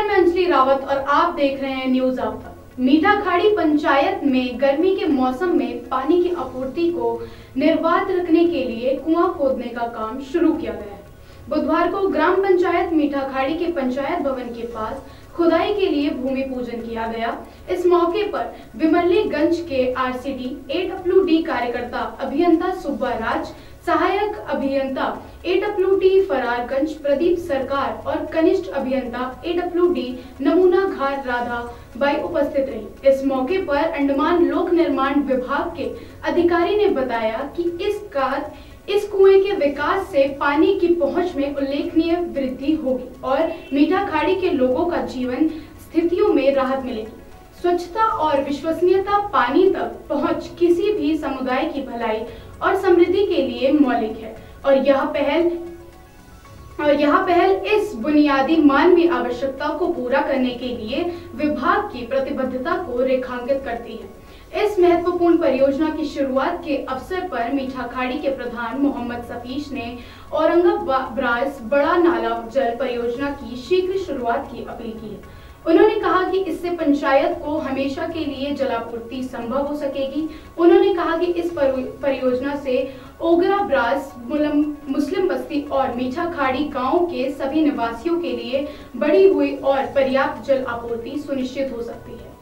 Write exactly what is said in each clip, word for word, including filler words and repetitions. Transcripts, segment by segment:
नमस्कार, मैं अंजलि रावत और आप देख रहे हैं न्यूज अब तक। मीठा खाड़ी पंचायत में गर्मी के मौसम में पानी की आपूर्ति को निर्बाध रखने के लिए कुआं खोदने का काम शुरू किया गया है। बुधवार को ग्राम पंचायत मीठा खाड़ी के पंचायत भवन के पास खुदाई के लिए भूमि पूजन किया गया। इस मौके पर विमलेगंज के आरसीडी एडब्ल्यूडी कार्यकर्ता अभियंता सुब्बा राज, सहायक अभियंता एडब्ल्यूडी फरारगंज प्रदीप सरकार और कनिष्ठ अभियंता एडब्ल्यूडी नमूना घाट राधा बाई उपस्थित रही। इस मौके पर अंडमान लोक निर्माण विभाग के अधिकारी ने बताया कि इस कार इस कुएं के विकास से पानी की पहुंच में उल्लेखनीय वृद्धि होगी और मीठा खाड़ी के लोगों का जीवन स्थितियों में राहत मिलेगी। स्वच्छता और विश्वसनीयता पानी तक पहुंच किसी भी समुदाय की भलाई और समृद्धि के लिए मौलिक है और यह पहल और यह पहल इस बुनियादी मानवीय आवश्यकता को पूरा करने के लिए विभाग की प्रतिबद्धता को रेखांकित करती है। इस महत्वपूर्ण परियोजना की शुरुआत के अवसर पर मीठा खाड़ी के प्रधान मोहम्मद सफीश ने औरंगाबाद बड़ा नाला जल परियोजना की शीघ्र शुरुआत की अपील की है। उन्होंने कहा कि इससे पंचायत को हमेशा के लिए जलापूर्ति संभव हो सकेगी। उन्होंने कहा कि इस परियोजना से ओगरा ब्रास मुस्लिम बस्ती और मीठा खाड़ी गांव के सभी निवासियों के लिए बढ़ी हुई और पर्याप्त जल आपूर्ति सुनिश्चित हो सकती है।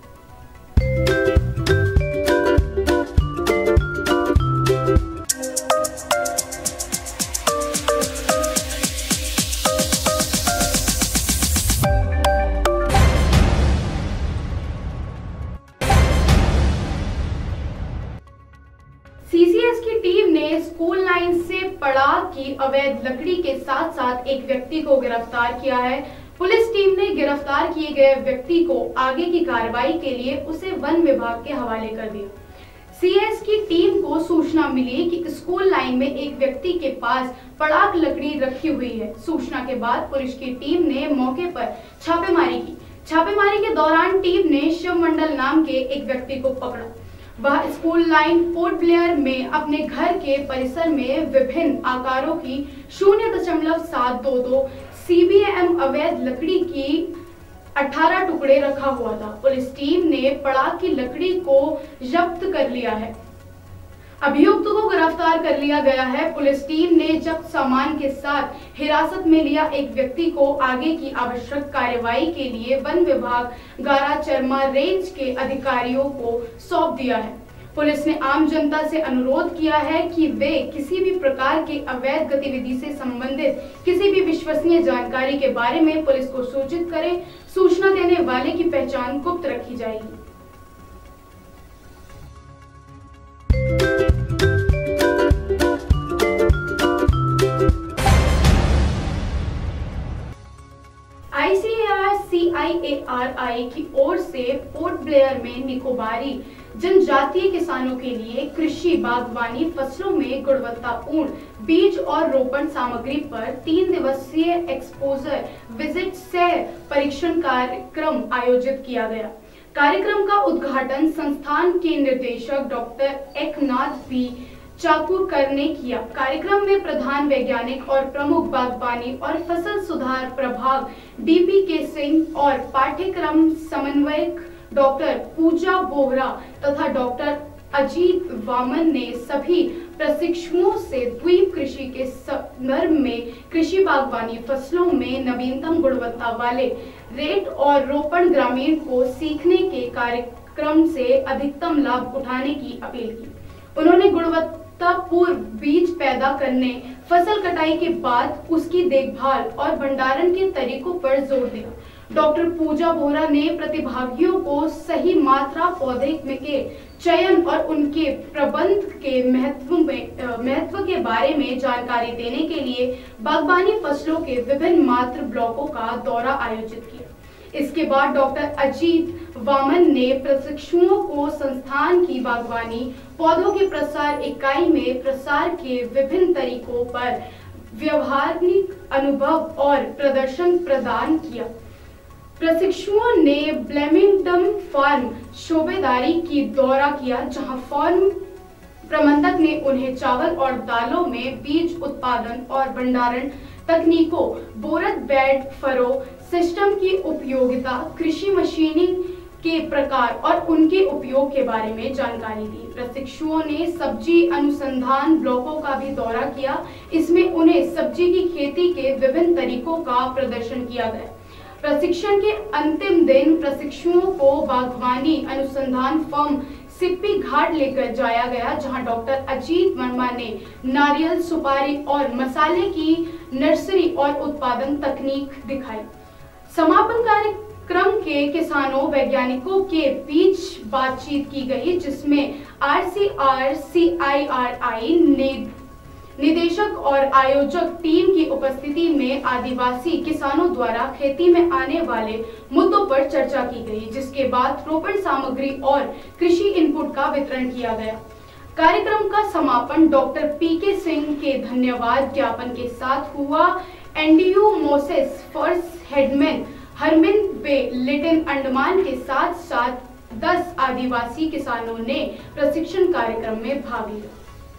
सीसीएस की टीम ने स्कूल लाइन से पड़ाक की अवैध लकड़ी के साथ साथ एक व्यक्ति को गिरफ्तार किया है। पुलिस टीम ने गिरफ्तार किए गए व्यक्ति को आगे की कार्रवाई के लिए उसे वन विभाग के हवाले कर दिया। सीएस की टीम को सूचना मिली कि स्कूल लाइन में एक व्यक्ति के पास पड़ाक लकड़ी रखी हुई है। सूचना के बाद पुलिस की टीम ने मौके पर छापेमारी की। छापेमारी के दौरान टीम ने शिव मंडल नाम के एक व्यक्ति को पकड़ा। वह स्कूल लाइन पोर्ट ब्लेयर में अपने घर के परिसर में विभिन्न आकारों की शून्य दशमलव सात दो दो सीबीएम अवैध लकड़ी की अठारह टुकड़े रखा हुआ था। पुलिस टीम ने पड़ाक की लकड़ी को जब्त कर लिया है। अभियुक्त को गिरफ्तार कर लिया गया है। पुलिस टीम ने जब्त सामान के साथ हिरासत में लिया एक व्यक्ति को आगे की आवश्यक कार्यवाही के लिए वन विभाग गारा चरमा रेंज के अधिकारियों को सौंप दिया है। पुलिस ने आम जनता से अनुरोध किया है कि वे किसी भी प्रकार के अवैध गतिविधि से संबंधित किसी भी विश्वसनीय जानकारी के बारे में पुलिस को सूचित करें। सूचना देने वाले की पहचान गुप्त रखी जाएगी। आईसीएआर-सीआईएआरआई की ओर से पोर्ट ब्लेयर में निकोबारी जनजातीय किसानों के लिए कृषि बागवानी फसलों में गुणवत्तापूर्ण बीज और रोपण सामग्री पर तीन दिवसीय एक्सपोजर विजिट सह परीक्षण कार्यक्रम आयोजित किया गया। कार्यक्रम का उद्घाटन संस्थान के निदेशक डॉक्टर एकनाथ बी चाकूरकर ने किया। कार्यक्रम में प्रधान वैज्ञानिक और प्रमुख बागवानी और फसल सुधार प्रभाग डीपी के सिंह और पाठ्यक्रम समन्वयक डॉक्टर पूजा बोहरा तथा डॉक्टर अजीत वामन ने सभी प्रशिक्षुओं से द्वीप कृषि के संदर्भ में कृषि बागवानी फसलों में नवीनतम गुणवत्ता वाले रेट और रोपण ग्रामीण को सीखने के कार्यक्रम से अधिकतम लाभ उठाने की अपील की। उन्होंने गुणवत्ता पूर्व बीज पैदा करने, फसल कटाई के बाद उसकी देखभाल और भंडारण के तरीकों पर जोर दिया। डॉक्टर पूजा बोहरा ने प्रतिभागियों को सही मात्रा पौधे के चयन और उनके प्रबंध के महत्व में महत्व के बारे में जानकारी देने के लिए बागवानी फसलों के विभिन्न मात्र ब्लॉकों का दौरा आयोजित किया। इसके बाद डॉक्टर अजीत वामन ने प्रशिक्षुओं को संस्थान की बागवानी पौधों के प्रसार इकाई में प्रसार के विभिन्न तरीकों पर व्यवहारिक अनुभव और प्रदर्शन प्रदान किया। प्रशिक्षुओं ने ब्लेमिंगटन फार्म शोबेदारी की दौरा किया, जहां फार्म प्रबंधक ने उन्हें चावल और दालों में बीज उत्पादन और भंडारण तकनीकों, बोरत बेड फरो सिस्टम की उपयोगिता, कृषि मशीनिंग के प्रकार और उनके उपयोग के बारे में जानकारी दी। प्रशिक्षुओं ने सब्जी अनुसंधान ब्लॉकों का भी दौरा किया। इसमें उन्हें सब्जी की खेती के विभिन्न तरीकों का प्रदर्शन किया गया। प्रशिक्षण के अंतिम दिन प्रशिक्षुओं को बागवानी अनुसंधान फर्म सिप्पी घाट लेकर जाया गया, जहां डॉक्टर अजीत वर्मा ने नारियल, सुपारी और मसाले की नर्सरी और उत्पादन तकनीक दिखाई। समापन कार्यक्रम के किसानों वैज्ञानिकों के बीच बातचीत की गई, जिसमें आरसीआर, सीआईआरआई निदेशक और आयोजक टीम की उपस्थिति में आदिवासी किसानों द्वारा खेती में आने वाले मुद्दों पर चर्चा की गई, जिसके बाद रोपण सामग्री और कृषि इनपुट का वितरण किया गया। कार्यक्रम का समापन डॉक्टर पीके सिंह के धन्यवाद ज्ञापन के साथ हुआ। N D U Moses first headman Harmin bay little Andaman के साथ साथ दस आदिवासी किसानों ने प्रशिक्षण कार्यक्रम में भाग लिया।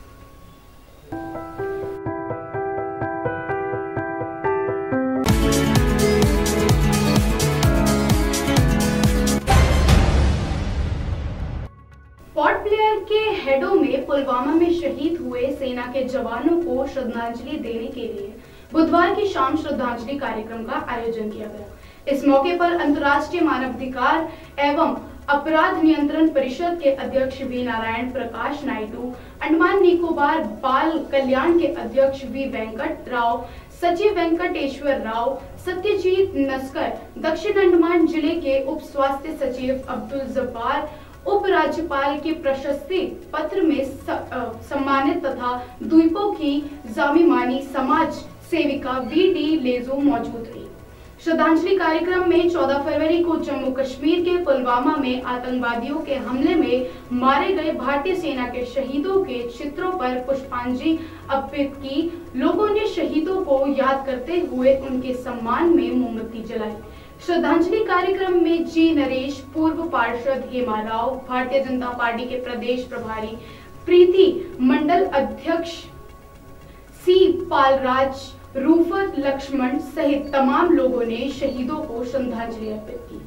पोर्ट ब्लेयर के हेडो में पुलवामा में शहीद हुए सेना के जवानों को श्रद्धांजलि देने के लिए बुधवार की शाम श्रद्धांजलि कार्यक्रम का आयोजन किया गया। इस मौके पर अंतर्राष्ट्रीय मानवाधिकार एवं अपराध नियंत्रण परिषद के अध्यक्ष वी नारायण प्रकाश नायडू, अंडमान निकोबार बाल कल्याण के अध्यक्ष वी वेंकट राव, सचिव वेंकटेश्वर राव, सत्यजीत नस्कर, दक्षिण अंडमान जिले के उप स्वास्थ्य सचिव अब्दुल जब्बार, उप राज्यपाल के प्रशस्ति पत्र में सम्मानित तथा द्वीपों की जामिमानी समाज सेविका वी डी लेजो मौजूद रही। श्रद्धांजलि कार्यक्रम में चौदह फरवरी को जम्मू कश्मीर के पुलवामा में आतंकवादियों के हमले में मारे गए भारतीय सेना के शहीदों के चित्रों पर पुष्पांजलि अर्पित की। लोगों ने शहीदों को याद करते हुए उनके सम्मान में मोमबत्ती जलाई। श्रद्धांजलि कार्यक्रम में जी नरेश, पूर्व पार्षद हेमा राव, भारतीय जनता पार्टी के प्रदेश प्रभारी प्रीति मंडल अध्यक्ष सी पालराज, रूफत लक्ष्मण सहित तमाम लोगों ने शहीदों को श्रद्धांजलि अर्पित की।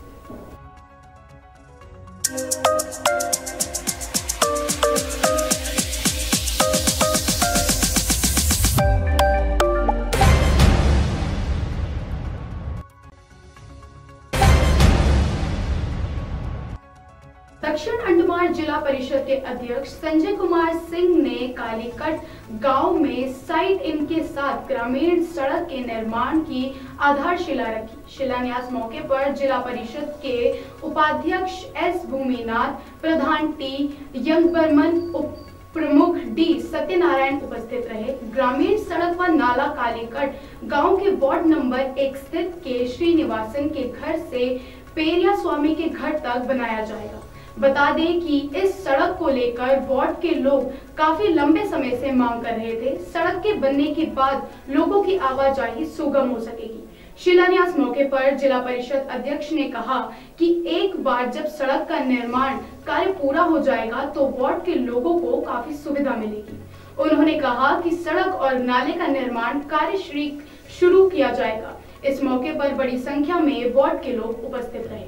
दक्षिण अंडमान जिला परिषद के अध्यक्ष संजय कुमार सिंह ने कालीकट गांव में साइट इन के साथ ग्रामीण सड़क के निर्माण की आधारशिला रखी। शिलान्यास मौके पर जिला परिषद के उपाध्यक्ष एस भूमिनाथ, प्रधान टी यंगबर्मन, उप प्रमुख डी सत्यनारायण उपस्थित रहे। ग्रामीण सड़क व नाला कालीकट गांव के वार्ड नंबर एक स्थित के श्रीनिवासन के घर से पेरिया स्वामी के घर तक बनाया जाएगा। बता दें कि इस सड़क को लेकर वार्ड के लोग काफी लंबे समय से मांग कर रहे थे। सड़क के बनने के बाद लोगों की आवाजाही सुगम हो सकेगी। शिलान्यास मौके पर जिला परिषद अध्यक्ष ने कहा कि एक बार जब सड़क का निर्माण कार्य पूरा हो जाएगा तो वार्ड के लोगों को काफी सुविधा मिलेगी। उन्होंने कहा कि सड़क और नाले का निर्माण कार्य शुरू किया जाएगा। इस मौके पर बड़ी संख्या में वार्ड के लोग उपस्थित रहे।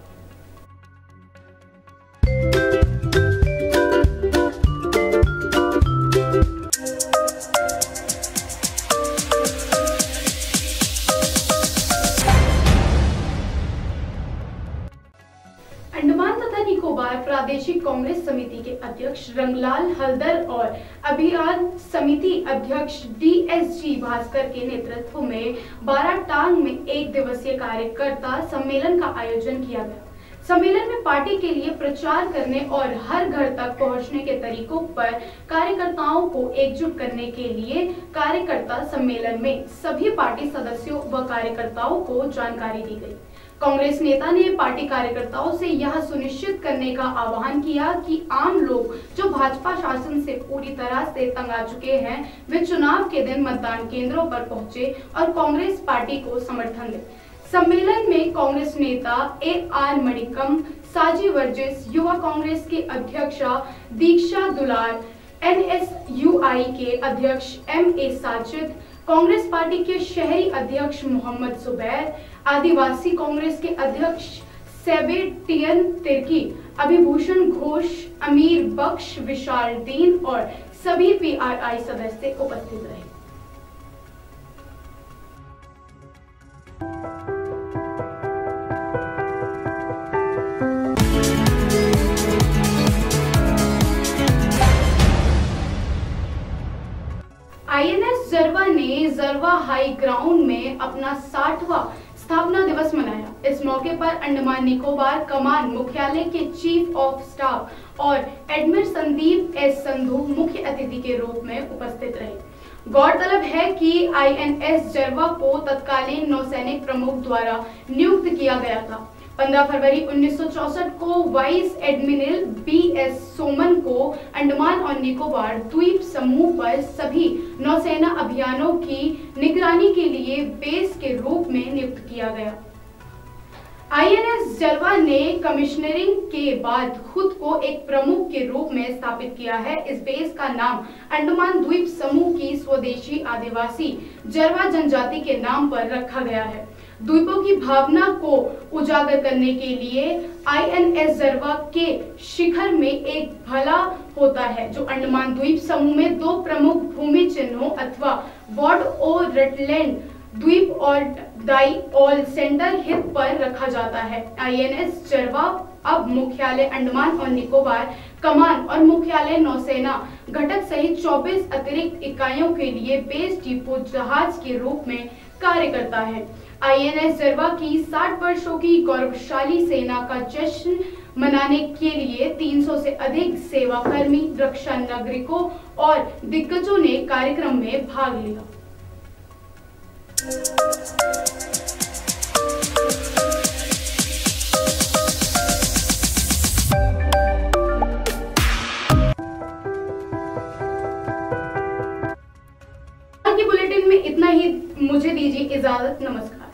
अंडमान तथा निकोबार प्रादेशिक कांग्रेस समिति के अध्यक्ष रंगलाल हलदर और अभियान समिति अध्यक्ष डीएसजी भास्कर के नेतृत्व में बाराटांग में एक दिवसीय कार्यकर्ता सम्मेलन का आयोजन किया गया। सम्मेलन में पार्टी के लिए प्रचार करने और हर घर तक पहुंचने के तरीकों पर कार्यकर्ताओं को एकजुट करने के लिए कार्यकर्ता सम्मेलन में सभी पार्टी सदस्यों व कार्यकर्ताओं को जानकारी दी गई। कांग्रेस नेता ने पार्टी कार्यकर्ताओं से यह सुनिश्चित करने का आह्वान किया कि आम लोग जो भाजपा शासन से पूरी तरह से तंग आ चुके हैं, वे चुनाव के दिन मतदान केंद्रों पर पहुंचे और कांग्रेस पार्टी को समर्थन दें। सम्मेलन में कांग्रेस नेता ए आर मणिकम, साजी वर्जिस, युवा कांग्रेस के अध्यक्षा दीक्षा दुलार, N S U I K अध्यक्ष M A Sajid, Congress party के शहरी अध्यक्ष मोहम्मद जुबैर, आदिवासी कांग्रेस के अध्यक्ष सेबेस्टियन तिर्की, अभिभूषण घोष, अमीर बख्श, विशाल दीन और सभी पीआरआई सदस्य उपस्थित रहे। आईएनएस जरवा ने जरवा हाई ग्राउंड में अपना साठवां स्थापना दिवस मनाया। इस मौके पर अंडमान निकोबार कमान मुख्यालय के चीफ ऑफ स्टाफ और एडमिरल संदीप एस संधू मुख्य अतिथि के रूप में उपस्थित रहे। गौरतलब है कि आईएनएस जरवा को तत्कालीन नौसैनिक प्रमुख द्वारा नियुक्त किया गया था। पंद्रह फरवरी उन्नीस सौ चौसठ को vice admiral B S Soman को अंडमान और निकोबार द्वीप समूह पर सभी नौसेना अभियानों की निगरानी के लिए बेस के रूप में नियुक्त किया गया। आईएनएस जरवा ने कमिश्नरिंग के बाद खुद को एक प्रमुख के रूप में स्थापित किया है। इस बेस का नाम अंडमान द्वीप समूह की स्वदेशी आदिवासी जरवा जनजाति के नाम पर रखा गया है। द्वीपों की भावना को उजागर करने के लिए आईएनएस जरवा के शिखर में एक भला होता है, जो अंडमान द्वीप समूह में दो प्रमुख भूमि चिन्हों अथवा वॉर्ड ओ रटलैंड द्वीप और डाइऑल सेंटर हित पर रखा जाता है। आईएनएस जरवा अब मुख्यालय अंडमान और निकोबार कमान और मुख्यालय नौसेना घटक सहित चौबीस अतिरिक्त इकाइयों के लिए बेस डिपो जहाज के रूप में कार्य करता है। आईएनएस जरवा की साठ वर्षों की गौरवशाली सेना का जश्न मनाने के लिए तीन सौ से अधिक सेवाकर्मी, रक्षा नागरिकों और दिग्गजों ने कार्यक्रम में भाग लिया। आज के बुलेटिन में इतना ही। मुझे दीजिए इजाजत। नमस्कार।